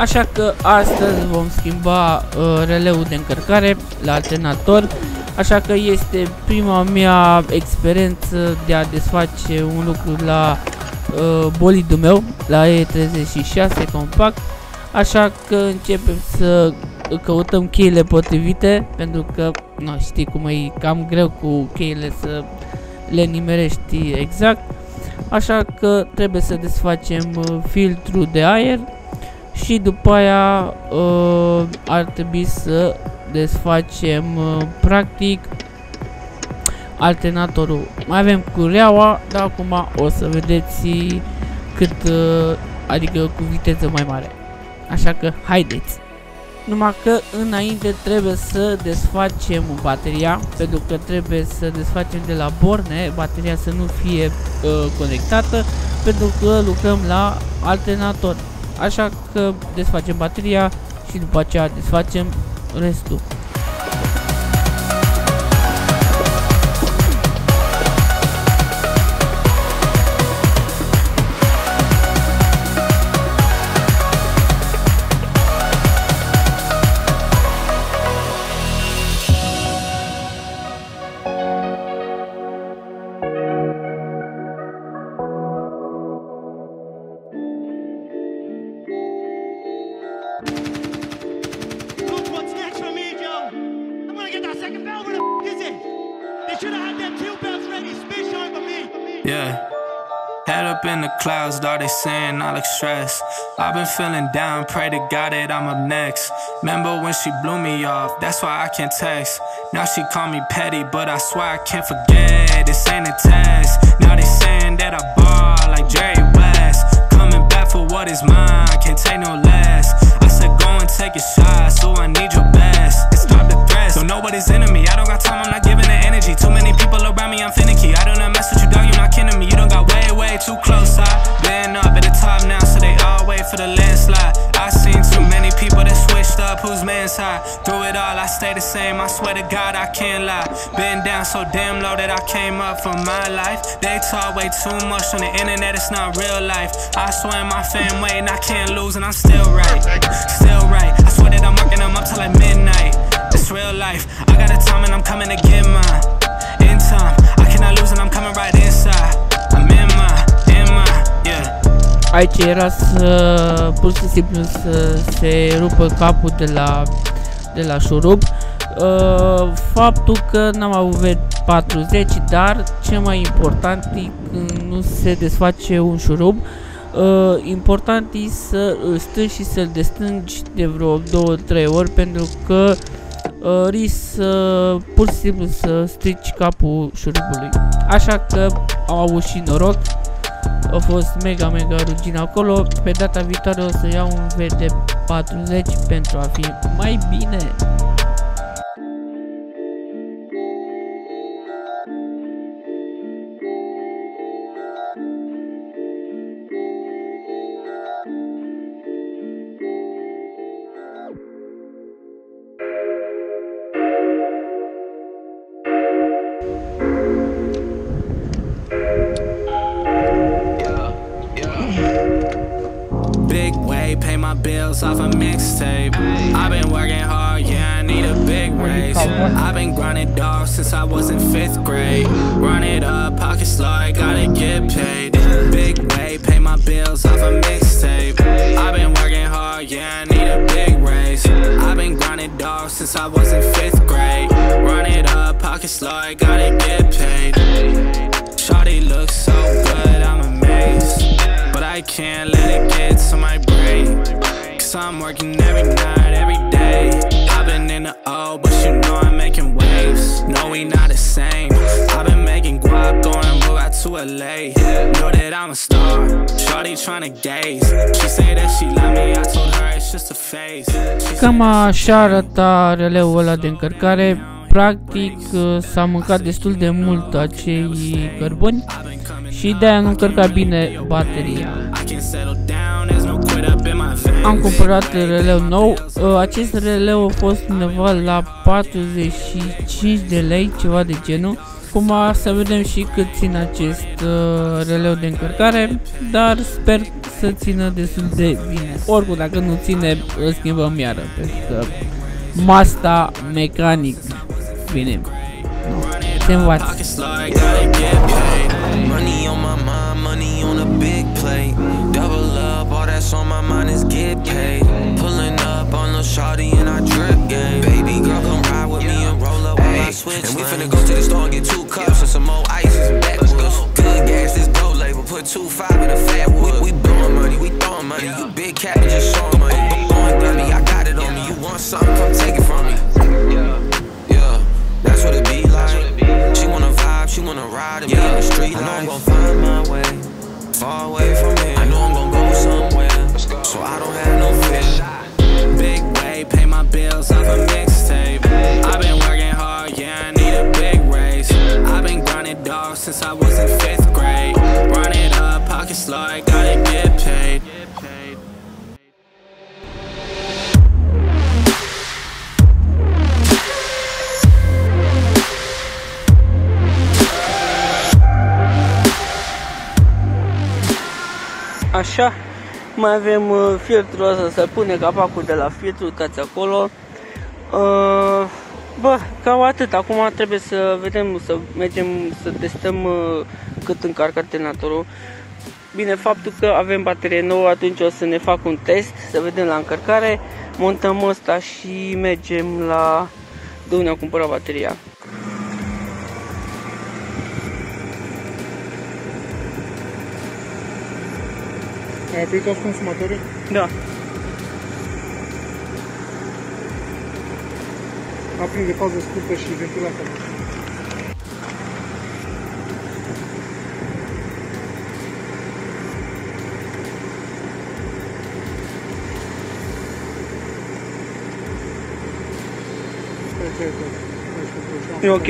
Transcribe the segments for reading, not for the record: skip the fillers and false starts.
Așa că astăzi vom schimba releul de încărcare la alternator. Așa că este prima mea experiență de a desface un lucru la bolidul meu, la E36 compact. Așa că începem să căutăm cheile potrivite, pentru că știi cum e cam greu cu cheile să le nimerești exact. Așa că trebuie să desfacem filtrul de aer și după aia ar trebui să desfacem practic alternatorul. Mai avem cureaua, dar acum o să vedeți cât, adică cu viteză mai mare. Așa că haideți! Numai că înainte trebuie să desfacem bateria, pentru că trebuie să desfacem de la borne bateria să nu fie conectată, pentru că lucrăm la alternator. Așa că desfacem bateria și după aceea desfacem restul. Yeah, head up in the clouds, dog, they saying I look stressed. I've been feeling down, pray to God that I'm up next. Remember when she blew me off, that's why I can't text. Now she call me petty, but I swear I can't forget. This ain't a test, now they saying that I ball like Jerry West. Coming back for what is mine, can't take no less. I said go and take a shot, so I need your best. And stop the threats, don't know what is in me. I don't got time, I'm not giving the energy. Too many people around me, I'm finicky. I do not mess with you, dog, you're not kidding me. You don't got way too close. I've been up at the top now, so they all wait for the landslide. I seen too many people that switched up, whose man's high. Through it all, I stay the same, I swear to God I can't lie. Been down so damn low that I came up for my life. They talk way too much on the internet, it's not real life. I swear my fam waiting, I can't lose and I'm still right. Still right, I swear that I'm working them up till like midnight. It's real life, I got a time and I'm coming to get mine. In time, I cannot lose and I'm coming right inside. I'm in my, yeah. Aici era să pur și simplu să se rupă capul de la șurub. Faptul că n-am avut V40, dar cel mai important e când nu se desface un șurub. Important e să îl strângi și să-l destângi de vreo 2-3 ori, pentru că risc pur și simplu să strici capul șurubului. Așa că am avut și noroc. A fost mega rugină acolo. Pe data viitoare o să iau un VD40 pentru a fi mai bine. Big way, pay my bills off a mixtape. I've been working hard, yeah, I need a big raise. I've been grinding dog since I was in 5th grade. Run it up, pocket slow, I gotta get paid. Big way, pay my bills off a mixtape. I've been working hard, yeah, I need a big raise. I've been grinding dog since I was in 5th grade. Run it up, pocket slow, I gotta get paid. Shawty looks so good, I'm amazed. But I can't let it get to my brain, cause I'm working every night, every day. I've been in the O, but you know I'm making waves. No, we not the same. I've been making guap, going move out to LA. Know that I'm a star, shawty tryna gaze. She say that she love me, I told her it's just a phase. Cam așa arăta releul ăla de încărcare. Practic s-a mâncat destul de mult acei cărbuni și de-aia nu încărca bine bateria. Am cumpărat releu nou. Acest releu a fost undeva la 45 de lei, ceva de genul. Acum să vedem și cât ține acest releu de încărcare, dar sper să țină destul de bine. Oricum, dacă nu ține, îl schimbăm iară, pentru că Mazda mecanic, bine, se învață. And we finna go to the store and get 2 cups and some more ice and some backwoods. Good gas, this bro label, put 2.5 in the fat wood. We blowing money, we throwing money. You big cat and just showing money. Blowing dummy, I got it on me. You want something, come take it from me. Yeah, that's what it be like. She wanna vibe, she wanna ride and be in the street life. I know I'm gon' find my way, far away from here. I know I'm gon' go somewhere, so I don't have no fear. Big way, pay my bills off a mixtape. I've been working hard, yeah, I need a big raise. I've been grinding dog since I was in 5th grade. Run it up, pocket slow, I gotta get paid. Așa, mai avem filtrul ăsta, să pune capacul de la filtru, uitați acolo. Bă, cam atât. Acum trebuie să vedem, să mergem să testăm cât încarcă alternatorul. Bine, faptul că avem baterie nouă, atunci o să ne fac un test, să vedem la încărcare, montăm ăsta și mergem la de unde am cumpărat bateria. Ai aplicat consumatorii? Da. Aprinde fază scurtă și ventilator. E ok?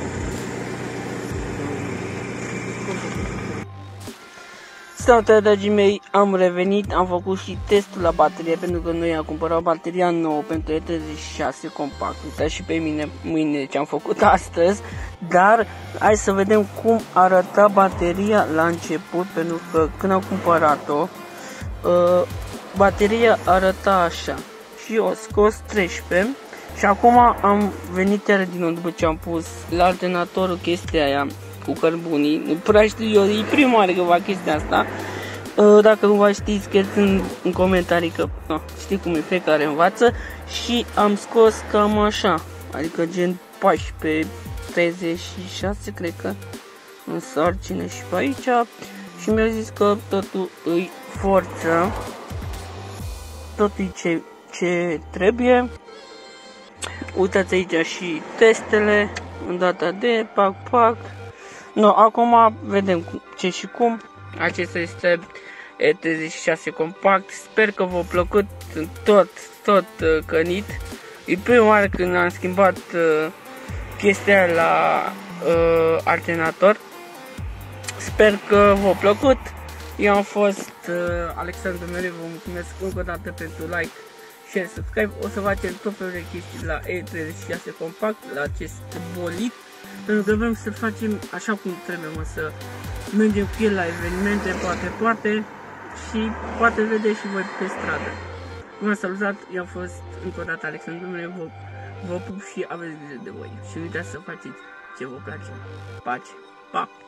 Salutare, dragii mei, am revenit, am făcut și testul la baterie, pentru că noi am cumpărat bateria nouă pentru E36 compact. Uitați și pe mine mâine ce am făcut astăzi, dar hai să vedem cum arăta bateria la început, pentru că când am cumpărat-o, bateria arăta așa și eu scos 13 și acum am venit iar din nou după ce am pus la alternatorul chestia aia cu cărbunii, nu prea știu eu, e prima oară că fac chestia asta. Dacă nu vă știți, scrieți în comentarii că știi cum e, fiecare învață. Și am scos cam așa, adică gen 14, 36 cred că în sarcină și pe aici. Și mi-a zis că totul îi forță, totul e ce trebuie. Uitați aici și testele în data de pac. No, acum vedem ce și cum. Acesta este E36 compact. Sper că v-a plăcut tot cănit. E prima oară când am schimbat chestia la alternator. Sper că v-a plăcut. Eu am fost Alexandru Mereu. Vă mulțumesc încă o dată pentru like, share, subscribe. O să facem tot felul de chestii la E36 compact, la acest bolid. Pentru că vrem să-l facem așa cum trebuie, să mergem cu el la evenimente, poate, și poate vedeți și voi pe stradă. V-am salutat, eu am fost încă o dată Alexandru, vă pup și aveți grijă de voi. Și uitați să faceți ce vă place. Pace, pa!